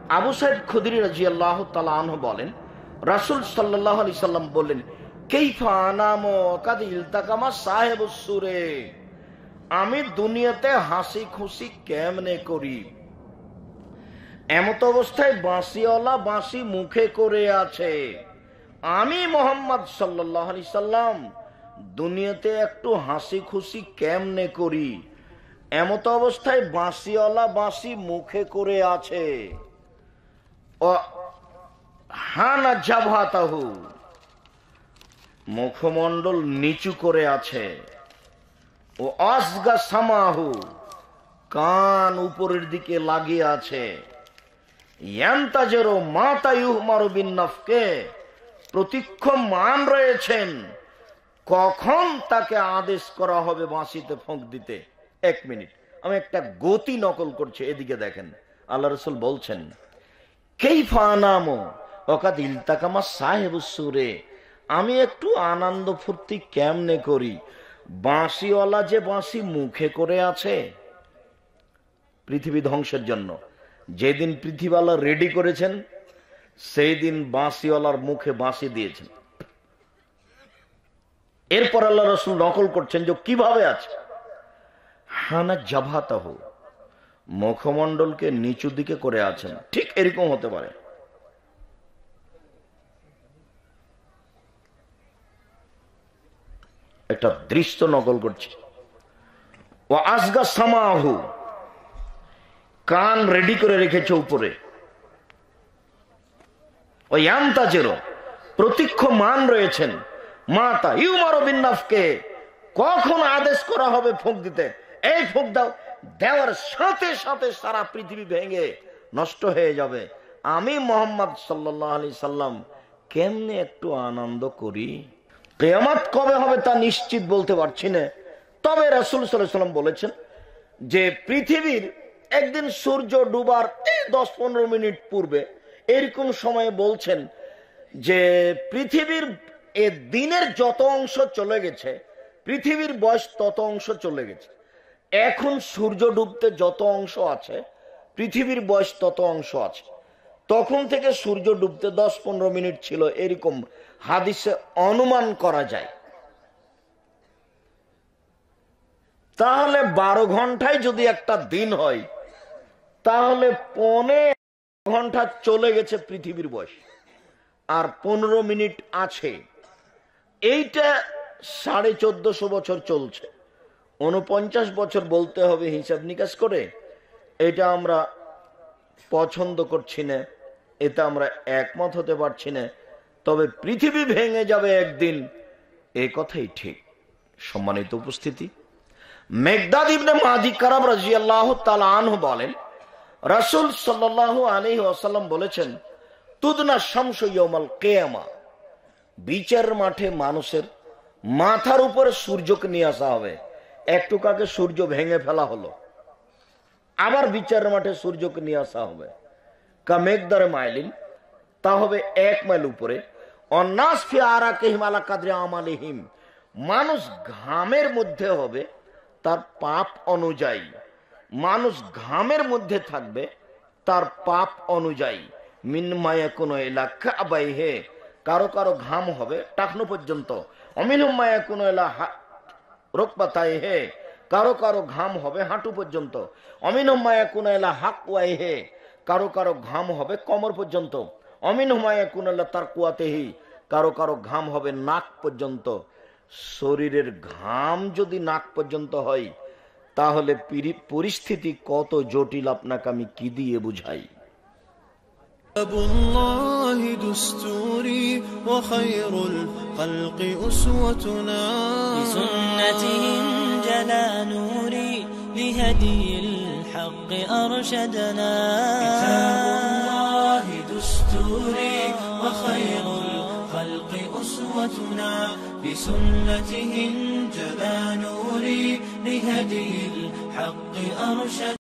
আবু সাইদ খুদরি রাদিয়াল্লাহু তাআলা আনহু বলেন, রাসূল সাল্লাল্লাহু আলাইহি সাল্লাম বললেন, কাইফা আনামু কাদ ইলতাকামা সাহেবুস সুরে, আমি দুনিয়াতে হাসি খুশি কেমনে করি, এমত অবস্থায় বাঁশিওয়ালা বাঁশি মুখে করে আছে। আমি মুহাম্মদ সাল্লাল্লাহু আলাইহি সাল্লাম দুনিয়াতে একটু হাসি খুশি কেমনে করি, এমত অবস্থায় বাঁশিওয়ালা বাঁশি মুখে করে আছে। ও হানা জাবহাতাহু, মুখমণ্ডল নিচু করে আছে। ও আসগা সামাহু, কান উপরের দিকে লাগিয়ে আছে। ইয়ান্তাজেরো মাতা ইউহমারু বিন্নাফকে, প্রতীক্ষমান রয়েছেন কখন তাকে আদেশ করা হবে বাঁশিতে ফোঁক দিতে। এক মিনিট, আমি একটা গতি নকল করছি, এদিকে দেখেন। আল্লাহ রাসূল বলছেন, কাইফা আনামু ওয়াকাদ ইলতাকামা সাহেবুস সুরে, আমি একটু আনন্দ ফুর্তি কেমনে করি, বাঁশিওয়ালা যে বাঁশি মুখে করে আছে। পৃথিবী ধ্বংসের জন্য যেদিন পৃথিবীওয়ালা রেডি করেছেন, সেই দিন বাঁশিওয়ালার মুখে বাঁশি দিয়েছেন। এরপর আল্লাহ রাসূল নকল করছেন যে কিভাবে আছে। হানা জাবহাতাহু, মুখমণ্ডলকে নিচু দিকে করে আছেন। ঠিক এরকম হতে পারে। একটা দৃশ্য নকল করছে। ও আসগা সামাহু, কান রেডি করে রেখেছে উপরে। ও ইয়ান্তাজেরো, প্রতীক্ষমান রয়েছেন মাতা ইউমারু বিন্নাফকে, কখন আদেশ করা হবে ফোঁক দিতে। এই ফোঁক দাও, দেওয়ার সাথে সাথে সারা পৃথিবী ভেঙে নষ্ট হয়ে যাবে। আমি মুহাম্মদ সাল্লাল্লাহু আলাইহি সাল্লাম কেমনে একটু আনন্দ করি। কিয়ামত কবে হবে তা নিশ্চিত বলতে পারছি না, তবে রাসূল সাল্লাল্লাহু আলাইহি সাল্লাম বলেছেন যে পৃথিবীর একদিন সূর্য ডুবার 10-15 মিনিট পূর্বে এরকম সময়ে বলছেন যে পৃথিবীর এ দিনের যত অংশ চলে গেছে, পৃথিবীর বয়স তত অংশ চলে গেছে। এখন সূর্য ডুবতে যত অংশ আছে, পৃথিবীর বয়স তত অংশ আছে। তখন থেকে সূর্য ডুবতে 10-15 মিনিট ছিল, এরকম হাদিসে অনুমান করা যায়। তাহলে 12 ঘন্টায় যদি একটা দিন হয়, তাহলে 15 ঘন্টা চলে গেছে পৃথিবীর বয়স, আর 15 মিনিট আছে। এইটা 1450 বছর চলছে। 49 বছর বলতে হবে হিসাব নিকাশ করে। এটা আমরা পছন্দ করছি না, এটা আমরা একমত হতে পারছি না। তবে পৃথিবী ভেঙে যাবে একদিন, এই কথাই ঠিক। সম্মানিত উপস্থিতি, মেকদাদ ইবনে মাদি কারাব রাদিয়াল্লাহু তাআলা আনহু বলেন, রাসূল সাল্লাল্লাহু আলাইহি ওয়াসাল্লাম বলেছেন, তুদনা শামসু ইয়াউমাল কিয়ামা, বিচার মাঠে মানুষের মাথার উপরে সূর্যকে নিয়ে আসা হবে। একটু আগে সূর্য ভেঙে ফেলা হলো, আবার বিচার মাঠে সূর্যকে নিয়ে আসা হবে। কা মেকদার মাইলিন, তা হবে 1 মাইল উপরে। অন্নাস ফি আরাকিহিম আলা কাদরি আমালিহিম, মানুষ ঘামের মধ্যে হবে তার পাপ অনুযায়ী। মানুষ ঘামের মধ্যে থাকবে তার পাপ অনুযায়ী। মিন মায়াকুনু ইলা কাবাইহি, কারো কারো ঘাম হবে টাকনো পর্যন্ত। অমিনহুম মায়াকুনু ইলা রুকবাতাইহি, কারো কারো ঘাম হবে হাঁটু পর্যন্ত। অমিনহুম মায়াকুনু ইলা হাকওয়াইহি, কারো কারো ঘাম হবে কোমর পর্যন্ত। অমিনহুম মায়াকুনু ইলা তারকুয়াতিহি, কারো কারো ঘাম হবে নাক পর্যন্ত। শরীরের ঘাম যদি নাক পর্যন্ত হয়, তাহলে পরিস্থিতি কত জটিল আপনাকে আমি কি দিয়ে বুঝাই। الله دستوري وخير الخلق أسوتنا بسنتهم جلا نوري لهدي الحق أرشدنا كتاب الله دستوري وخير الخلق أسوتنا بسنتهم جلا نوري لهدي الحق أرشدنا.